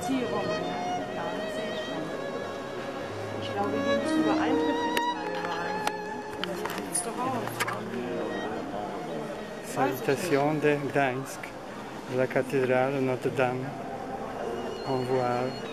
Finanzierung. Ja, das sehe ich schon. Ich glaube, die müssen über Eintritt bezahlen über Einsehen. Ne? So sieht's doch aus. Salutation de Gdańsk, de la cathédrale Notre-Dame en voile.